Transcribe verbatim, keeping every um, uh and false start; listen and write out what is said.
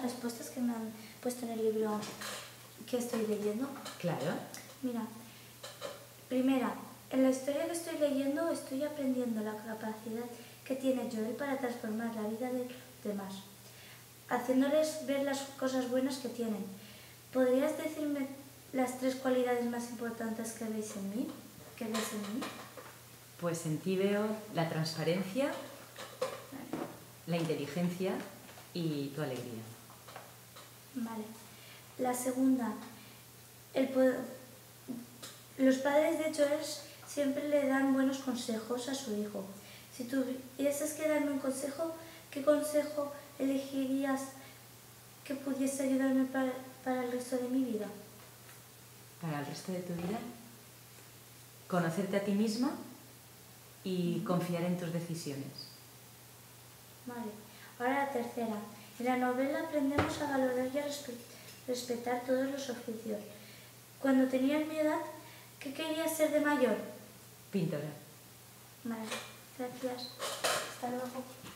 respuestas que me han puesto en el libro que estoy leyendo. Claro. Mira, primera, en la historia que estoy leyendo estoy aprendiendo la capacidad que tiene Joel para transformar la vida de los demás, haciéndoles ver las cosas buenas que tienen. ¿Podrías decirme las tres cualidades más importantes que veis en mí? ¿Que ves en mí? Pues en ti veo la transparencia, la inteligencia y tu alegría. Vale. La segunda, el poder... los padres de Joel siempre le dan buenos consejos a su hijo. Si tuvieses que darme un consejo, ¿qué consejo elegirías que pudiese ayudarme para, para el resto de mi vida? Para el resto de tu vida, conocerte a ti misma y confiar en tus decisiones. Vale. Ahora la tercera. En la novela aprendemos a valorar y a respetar todos los oficios. Cuando tenías mi edad, ¿qué querías ser de mayor? Pintora. Vale. Gracias. Hasta luego.